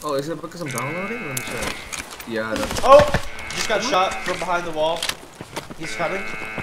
Oh, is it because I'm downloading? Let me check. Yeah. Oh! Just got shot from behind the wall. He's coming.